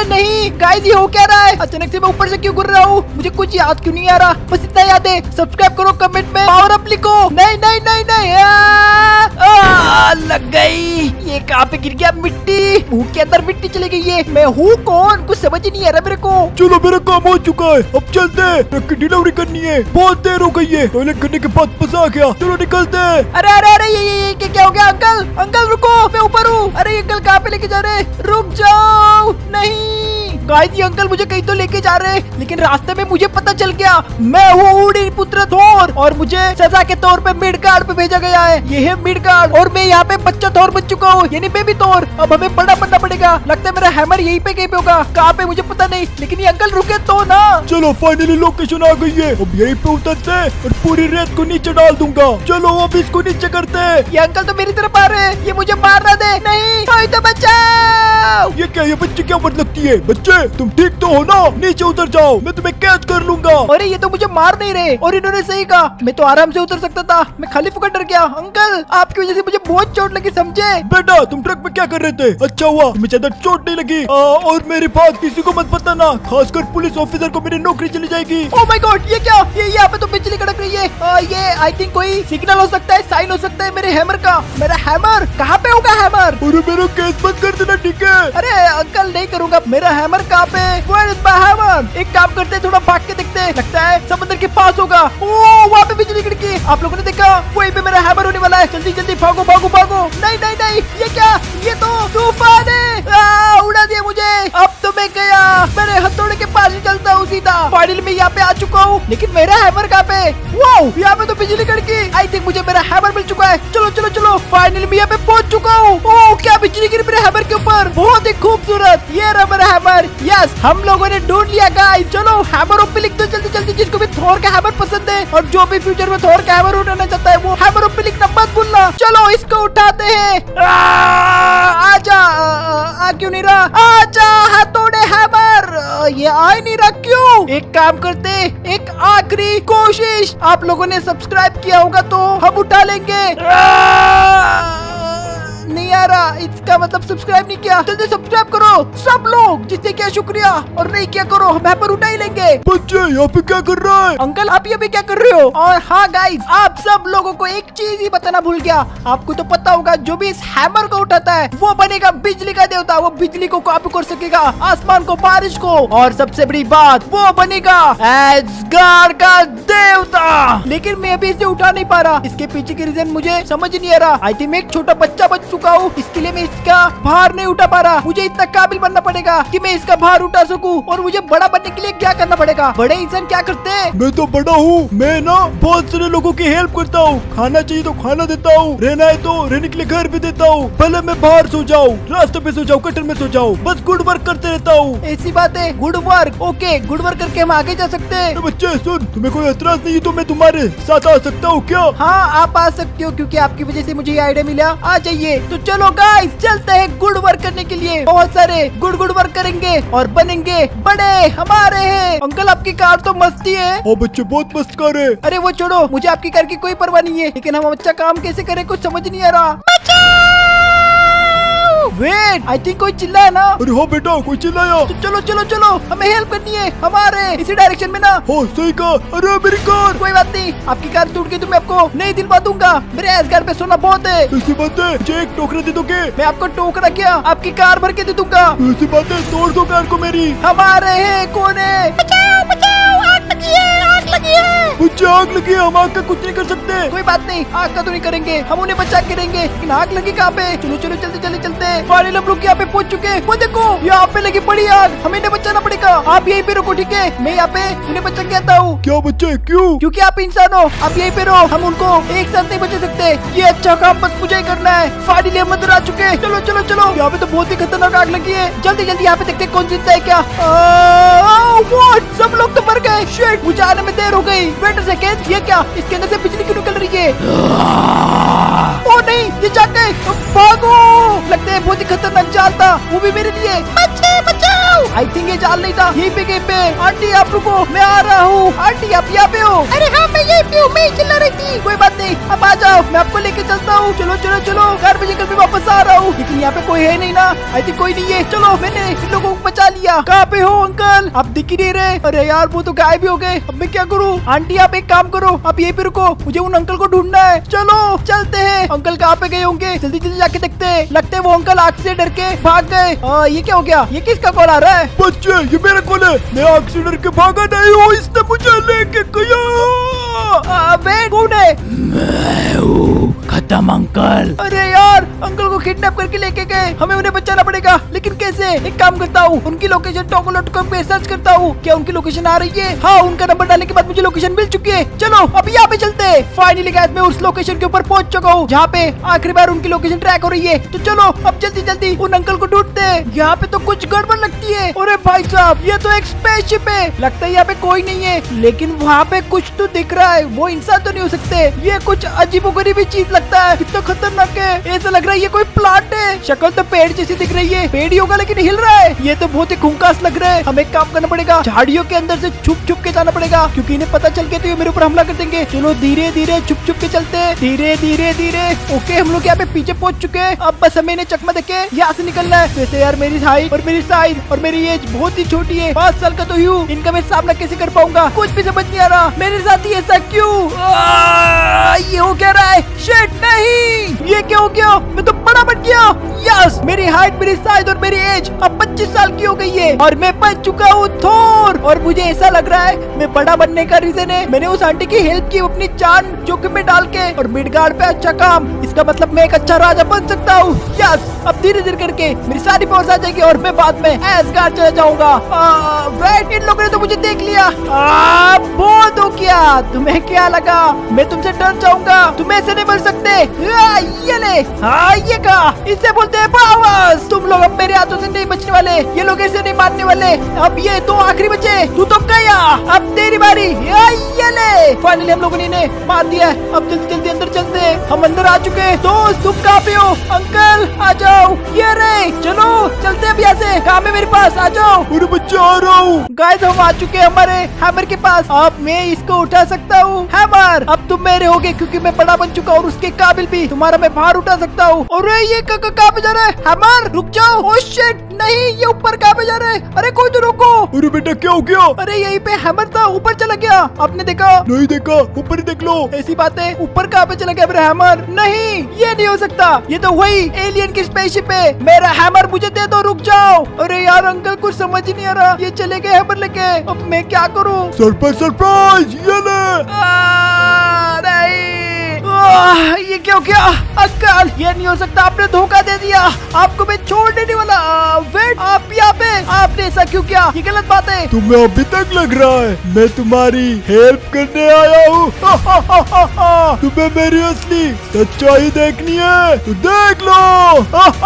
नहीं गाइस, ये हो क्या रहा है? अचानक से मैं ऊपर से क्यों गिर रहा हूँ? मुझे कुछ याद क्यों नहीं आ रहा? बस इतना याद है, सब्सक्राइब करो, कमेंट में पावर अप लिखो। नहीं नहीं नहीं नहीं, लग गई। ये कहाँ पे गिर गया? मिट्टी, मुंह के अंदर मिट्टी चली गई है। मैं हूँ कौन? कुछ समझ ही नहीं आ रहा मेरे को। चलो मेरा काम हो चुका है, अब चलते हैं। ट्रक की डिलीवरी करनी है, बहुत देर हो गई है। टॉयलेट करने के बाद मजा आ गया, चलो निकलते हैं। अरे अरे अरे, ये क्या हो गया? अंकल अंकल रुको, मैं ऊपर हूँ। अरे अंकल कहाँ पे लेके जा रहे? रुक जाओ। नहीं गाइस, ये अंकल मुझे कहीं तो लेके जा रहे हैं, लेकिन रास्ते में मुझे पता चल गया मैं हूँ ऊडी पुत्र थोर, और मुझे सजा के तौर पे मिडगार्ड पे भेजा गया है। ये है मिडगार्ड, और मैं यहाँ पे बच्चा थोर बन चुका हूँ, यानी बेबी थोर। अब हमें बड़ा बनना पड़ेगा। लगता है मेरा हैमर यहीं पे कहीं पे होगा, कहाँ पे मुझे पता नहीं, लेकिन ये अंकल रुके तो ना। चलो फाइनली लोकेशन आ गई है, अब यहीं पे उतरते हैं और पूरी रेत को नीचे डाल दूंगा। चलो अब इसको नीचे करते हैं। ये अंकल तो मेरी तरफ आ रहे हैं, ये मुझे मारना दे। नहीं कोई तो बचाओ। ये क्या, ये बच्चे क्या बद लगती है? बच्चे तुम ठीक तो हो ना? नीचे उतर जाओ, मैं तुम्हें कैच कर लूंगा। अरे ये तो मुझे मार नहीं रहे, और इन्होंने सही कहा, मैं तो आराम से उतर सकता था, मैं खाली फुकट डर गया। अंकल आपकी वजह से मुझे बहुत चोट लगी, समझे? बेटा तुम ट्रक में क्या कर रहे थे? अच्छा हुआ तुम्हें ज्यादा चोट नहीं लगी। और मेरी बात किसी को मत बताना, खासकर पुलिस ऑफिसर को मेरी नौकरी चली जाएगी। ओह माय गॉड, ये क्या? ये यहाँ पे तो बिजली कड़क रही है। ये आई थिंक कोई सिग्नल हो सकता है, साइन हो सकता है मेरे हैमर का। मेरा हैमर कहाँ पे होगा? हैमर, अरे मेरा केस बंद कर देना, ठीक है? अरे अंकल नहीं करूँगा। मेरा हैमर कहाँ पे? Where is my hammer? एक काम करते हैं, थोड़ा भाग के देखते हैं, लगता है समंदर के पास होगा। ओह वहाँ पे बिजली कड़की, आप लोगों ने देखा? वहीं पे मेरा हैमर होने वाला है। जल्दी जल्दी भागो भागो भागो। नहीं नहीं नहीं, ये क्या? ये तो तूफान है, उड़ा दिया मुझे। अब तो मैं गया, मेरे हथौड़े के पास ही चलता हूँ सीधा। फाइनली मैं यहाँ पे आ चुका हूँ, लेकिन मेरा हैमर कहाँ पे? वाओ, यहाँ पे तो बिजली कड़की। आई थिंक मुझे मेरा हैमर मिल चुका है। चलो चलो चलो, फाइनली मैं यहाँ पे पहुंच चुका हूँ। ओह क्या बिजली गिरी मेरे हैमर के ऊपर, बहुत ही खूबसूरत। ये रहा मेरा हैमर। यस, हम लोगों ने ढूंढ लिया गाइस। चलो हैमर पे लिख दो जल्दी जल्दी, जिसको भी थोर का हैमर पसंद है, और जो भी फ्यूचर में थोर का हैमर उठाना चाहता है, वो हैमर पे लिखना मत भूलना। चलो इसको उठाते हैं। आजा, आ क्यों नहीं रहा? आजा हथौड़े हैमर, ये आ ही नहीं रहा, क्यों? एक काम करते, एक आखिरी कोशिश। आप लोगों ने सब्सक्राइब किया होगा तो हम उठा लेंगे। नहीं आ रहा, इसका मतलब सब्सक्राइब नहीं किया। जल्दी सब्सक्राइब करो सब लोग, जिससे क्या शुक्रिया, और नहीं क्या करो, हम यहाँ पर उठा ही लेंगे। बच्चे यहाँ पे क्या कर रहा है? अंकल आप ये भी क्या कर रहे हो? और हाँ गाइस, आप सब लोगों को एक चीज ही बताना भूल गया। आपको तो पता होगा, जो भी इस हैमर को उठाता है वो बनेगा बिजली का देवता। वो बिजली को कॉपी कर सकेगा, आसमान को, बारिश को, और सबसे बड़ी बात, वो बनेगा एस्गार्ड का देवता। लेकिन मैं अभी इसे उठा नहीं पा रहा, इसके पीछे की रीजन मुझे समझ नहीं आ रहा। आई थिंक मैं एक छोटा बच्चा बच चुका हूँ, इसके लिए मैं इसका भार नहीं उठा पा रहा। मुझे इतना काबिल बनना पड़ेगा कि मैं इसका भार उठा सकूं। और मुझे बड़ा बनने के लिए क्या करना पड़ेगा? बड़े इंसान क्या करते हैं? मैं तो बड़ा हूँ, मैं ना बहुत सारे लोगों की हेल्प करता हूँ। खाना चाहिए तो खाना देता हूँ, रहना है तो रहने के लिए घर भी देता हूँ। भले मैं बाहर सो जाऊँ, रास्ते पे सो जाऊँ, कटर में सो जाऊँ, बस गुड वर्क करते रहता हूँ। ऐसी बात है, good work. Okay, good work करके हम आगे जा सकते हैं। बच्चे सुन, तुम्हें कोई एतराज नहीं है तो मैं तुम्हारे साथ आ सकता हूँ क्या? हाँ आप आ सकते हो, क्योंकि आपकी वजह से मुझे ये आइडिया मिला। आ जाइए। तो चलो गाइस, चलते हैं गुड वर्क करने के लिए। बहुत सारे गुड वर्क करेंगे और बनेंगे बड़े हमारे हैं। अंकल आपकी कार तो मस्ती है। हाँ बच्चे, बहुत मस्त कार है। अरे वो छोड़ो, मुझे आपकी कार की कोई परवाह नहीं है, लेकिन हम अच्छा काम कैसे करें कुछ समझ नहीं आ रहा। वेट, आई थिंक कोई चिल्ला है ना? अरे हाँ बेटा, कोई चिल्लाया। तो चलो चलो चलो, हमें हेल्प करनी है, हमारे इसी डायरेक्शन में ना। हो सही कहा। अरे मेरी कार। कोई बात नहीं, आपकी कार टूट गई तो मैं आपको नई दिलवा दूंगा। मेरे एसगार्ड पे सोना बहुत है। ऐसी बात है, मुझे एक टोकरा दे दोगे? मैं आपको टोकरा क्या, आपकी कार भर के दे दूंगा। ऐसी बात है, तोड़ दो कार को मेरी। हमारे है, कौन है? बचाओ बचाओ, आग लगी है, आग लगी है। मुझे आग लगी है, हम आग का कुछ नहीं कर सकते। कोई बात नहीं, आग का तो नहीं करेंगे, हम उन्हें बचा के रहेंगे, लेकिन आग लगी कहाँ पे? चलो चलो जल्दी जल्दी चलते हैं। फाइनली हम लोग यहाँ पे पहुंच चुके हैं। वो देखो, यहाँ पे लगी बड़ी आग, हमें इन्हें बचाना पड़ेगा। आप यहीं पे रुको, ठीक है? मैं यहाँ पे उन्हें बचा के आता हूँ। क्या बच्चे, क्यों? क्योंकि आप इंसान हो, आप यहीं पे रहो, हम उनको एक साथ नहीं बचा सकते। ये अच्छा काम बस मुझे ही करना है। फाइनली हम अंदर आ चुके हैं। चलो चलो चलो, यहाँ पे तो बहुत ही खतरनाक आग लगी है। जल्दी जल्दी यहाँ पे देखते कौन जीतता है क्या। सब लोग तो मर गए। शिट, मुझे आने में देर हो गई। वेट अ सेकंड, ये क्या? इसके अंदर से बिजली क्यों निकल रही है? ओ नहीं, ये जाग गए, भागो। लगता है बहुत ही खतरनाक जाल था, वो भी मेरे लिए। बचाओ। आई थिंक ये जाल नहीं था, यहीं पे कहीं पे। आंटी आप रुको, मैं आ रहा हूँ। आंटी आप यहाँ पे हो? अरे हाँ मैं यहीं पे हूँ, मैं ही चिल्ला रही थी। कोई बात नहीं, अब आ जाओ, मैं आपको लेके चलता हूँ। चलो चलो चलो, घर पे निकल के वापस आ रहा हूँ, लेकिन यहाँ पे कोई है नहीं ना। आई थिंक कोई नहीं है। चलो, मैंने इन लोगों को बचा लिया। गया। कहाँ पे हो अंकल? आप दिख ही नहीं रहे। अरे यार वो तो गायब भी हो गए। अब मैं क्या करूँ? आंटी आप एक काम करो, आप यहीं पे रुको, मुझे उन अंकल को ढूंढना है। चलो चलते हैं। अंकल कहाँ पे गए होंगे? जल्दी जल्दी जाके देखते हैं। लगते है वो अंकल आग से डर के भाग गए। ये क्या हो गया? ये किसका कॉल आ रहा है? बच्चे ये मेरा कॉल है। मैं आग से डर के भागा नहीं हूँ, इसने मुझे लेके गया। वेट, कौन है? मैं हूँ खत्म अंकल। अरे यार अंकल को किडनैप करके लेके गए, हमें उन्हें बचाना पड़ेगा। लेकिन कैसे? एक काम करता हूँ, उनकी लोकेशन टोगो.com पे सर्च करता हूँ। क्या उनकी लोकेशन आ रही है? हाँ, उनका नंबर डालने के बाद मुझे लोकेशन मिल चुकी है। चलो अब यहाँ पे चलते हैं। फाइनली गाइस मैं उस लोकेशन के ऊपर पहुंच चुका हूँ जहाँ पे आखिरी बार उनकी लोकेशन ट्रैक हो रही है। तो चलो अब जल्दी जल्दी उन अंकल को ढूंढते हैं। यहाँ पे तो कुछ गड़बड़ लगती है। अरे भाई साहब ये तो एक स्पेसशिप है। लगता है यहाँ पे कोई नहीं है, लेकिन वहाँ पे कुछ तो दिख रहा है। वो इंसान तो नहीं हो सकते। ये कुछ अजीबोगरीबी चीज लगता है। कितना खतरनाक है। ऐसा लग रहा है ये कोई प्लांट है। शक्ल तो पेड़ जैसी दिख रही है। पेड़ ही होगा लेकिन हिल रहा है। ये तो बहुत ही खूंखास लग रहा है। हमें एक काम करना पड़ेगा, झाड़ियों के अंदर से छुप छुप के जाना पड़ेगा, क्योंकि इन्हें पता चल के तो ये मेरे ऊपर हमला कर देंगे। चलो धीरे धीरे छुप छुप के चलते हैं। धीरे धीरे धीरे। ओके हम लोग यहाँ पे पीछे पहुंच चुके हैं। अब बस हमें इन्हें चकमा देके यहाँ से निकलना है। वैसे यार मेरी हाइट और मेरी साइज और मेरी एज बहुत ही छोटी है। 5 साल का तो हूँ। इनका मैं सामना कैसे कर पाऊंगा? कुछ भी समझ नहीं आ रहा। मेरे साथ ही ऐसा क्यों? ये हो क्या रहा है? शिट नहीं, ये क्या हो गया? मैं तो बड़ा बन गया। यस, मेरी हाइट, मेरी साइज और मेरी एज अब 25 साल की हो गई है और मैं बन चुका हूँ थोर। और मुझे ऐसा लग रहा है मैं बड़ा बनने का रीजन है मैंने उस आंटी की हेल्प की अपनी जान जोखिम में डाल के, और मिडगार्ड पे अच्छा काम। इसका मतलब मैं एक अच्छा राजा बन सकता हूँ। यस, अब धीरे धीरे करके मेरी सारी पावर्स आ जाएगी और मैं बाद में एसगार्ड चला जाऊंगा। वेट, इन लोगों ने तो मुझे देख लिया। बहुत हो क्या? तुम्हें क्या लगा मैं तुमसे डर जाऊंगा? तुम ऐसे नहीं बन सकते। ये ले। हाँ ये कहा, इससे बोलते हैं पावर्स। तुम लोग अब मेरे हाथों से नहीं बचने वाले। ये लोग ऐसे नहीं मारने वाले। अब ये तो आखिरी बचे। तू तो गया, अब तेरी बारी। ये ले। फाइनली हम लोगों ने इन्हें मार दिया है। अब जल्दी जल्दी अंदर चलते हैं। हम अंदर आ चुके हैं। दोस्त तुम कहाँ पे हो? अंकल आ जाओ। ये रे, चलो चलते हैं यहाँ से। काम है मेरे पास, आ जाओ। अरे बच्चा आ रहा हूँ। गाइस हम आ चुके हैं हमारे हैमर के पास। अब मैं इसको उठा सकता हूँ। हैमर अब तुम मेरे होगे क्योंकि मैं बड़ा बन चुका हूँ और उसके काबिल भी। तुम्हारा मैं भार उठा सकता हूँ। अरे ये कहाँ पे जा रहा है? हैमर रुक जाओ। ओह शिट, नहीं ये ऊपर कहाँ पे जा रहा है? अरे कोई तो रोको। अरे बेटा क्या हो गया? अरे यहीं पे हैमर था, ऊपर चला गया। आपने देखा? नहीं देखा, ऊपर ही देख लो। ऐसी बात है, ऊपर कहाँ पे चला गया मेरा हैमर? नहीं ये नहीं हो सकता। ये तो वही एलियन की स्पेसशिप है। मेरा हैमर मुझे दे दो, रुक जाओ। अरे यार अंकल कुछ समझ ही नहीं आ रहा। ये चले गए हैमर लेके। अब मैं क्या करूँ? सरप्राइज सरप्राइज, ये ले। नहीं, ये क्या हो गया? अंकल ये नहीं हो सकता, आपने धोखा दे दिया। आपको मैं छोड़ने नहीं वाला। वेट, आप यहाँ पे? आपने ऐसा क्यों किया? ये गलत बात है। तुम्हें अभी तक लग रहा है मैं तुम्हारी हेल्प करने आया हूँ? तुम्हें मेरी असली सच्चाई देखनी है तो देख लो।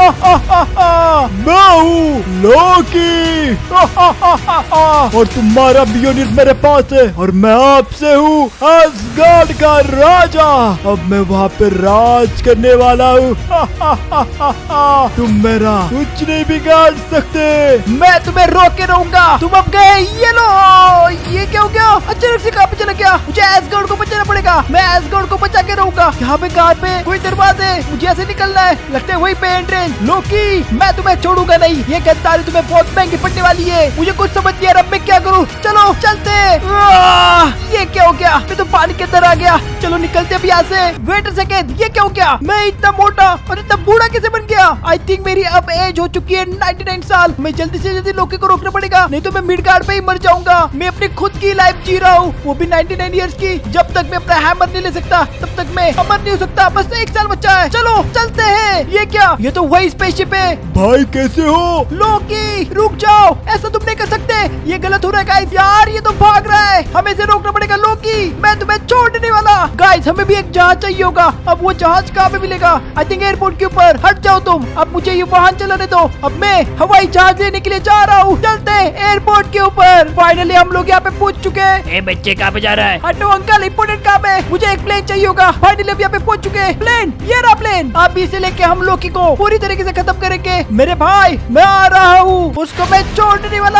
मैं हूँ लोकी। और तुम्हारा मियोनियर मेरे पास है और मैं आपसे हूँ असगार्ड का राजा। अब मैं वहाँ पे राज करने वाला हूँ। तुम मेरा कुछ नहीं बिगाड़ सकते। मैं तुम्हें रोक के रहूंगा। तुम अब गए। ये लो। ये क्या हो गया? अचानक से कहाँ पे चला गया? मुझे एसगार्ड को बचाना पड़ेगा। मैं एसगार्ड को बचा के रहूंगा। यहाँ पे कार पे कोई दरवाजे, मुझे ऐसे निकलना है। लगता है वही पे एंट्रेंस। लोकी मैं तुम्हें छोड़ूंगा नहीं। ये गद्दारी तुम्हें बहुत महंगी पड़ने वाली है। मुझे कुछ समझ नहीं आ रहा मैं क्या करूँ। चलो चलते। ये क्या हो गया? मैं तो पानी के अंदर आ गया। चलो निकलते अब यहाँ से। वेट अ सेकेंड, ये क्या हो गया? मैं इतना मोटा और इतना बूढ़ा कैसे बन गया? आई थिंक मेरी अब एज हो चुकी है 99 साल। मैं जल्दी से जल्दी लोकी को रोकना पड़ेगा, नहीं तो मैं मिडगार्ड पे ही मर जाऊंगा। मैं अपनी खुद की लाइफ जी रहा हूँ, वो भी 99 इयर्स की। जब तक मैं अपना हैमर नहीं ले सकता तब तक मैं अमर नहीं हो सकता। बस 1 साल बचा है। चलो चलते हैं। ये क्या? ये तो वही स्पेसशिप है। भाई कैसे हो? लोकी रुक जाओ, ऐसा तुम नहीं कर सकते। ये गलत हो रहा है गाइस। यार ये तो भाग रहा है, हमें इसे रोकना पड़ेगा। लोकी मैं तुम्हें छोड़ने नहीं वाला। गाइस हमें भी एक जहाज चाहिए होगा। अब वो जहाज कहाँ पे मिलेगा? आई थिंक एयरपोर्ट के ऊपर। हट जाओ तुम, अब मुझे ये वाहन चलाने दो। अब मैं हवाई जहाज लेने के लिए जा रहा हूँ। चलते हैं एयरपोर्ट के ऊपर। फाइनली हम लोग यहाँ पे पहुँच चुके हैं। बच्चे कहाँ पे जा रहा है? हटो अंकल, इम्पोर्टेंट काम है। मुझे एक प्लेन चाहिए होगा। फाइनली अब यहाँ पे पहुँच चुके हैं। प्लेन, ये रहा प्लेन। अब इसे लेके हम लोकी को पूरी तरीके से खत्म करेंगे। मेरे भाई मैं आ रहा हूँ, उसको मैं छोड़ने नहीं वाला।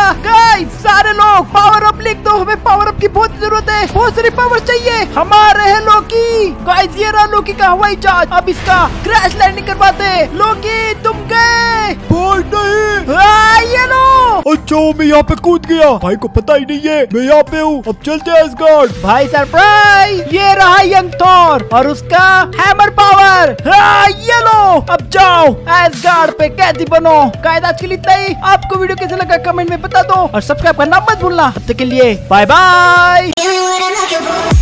गाइस सारे लोग पावर अप लिख दो, हमें पावर अप की बहुत जरूरत है, बहुत सारी पावर चाहिए। हमारे है लोकी। गाइस ये रहा लोकी का हवाई जहाज, अब इसका क्रैश लैंडिंग करवाते हैं। लोकी तुम गए। भाई नहीं। ये लो। अच्छा मैं यहाँ पे कूद गया, भाई को पता ही नहीं है मैं यहाँ पे हूँ। अब चलते हैं एसगार्ड। भाई सरप्राइज, ये रहा यंग थॉर और उसका हैमर पावर। ये लो, अब जाओ एसगार्ड पे कैदी बनो। गाइस आज के लिए इतना ही। आपको वीडियो कैसा लगा कमेंट में बता दो और सब्सक्राइब करना मत भूलना। तब तक के लिए बाय बाय।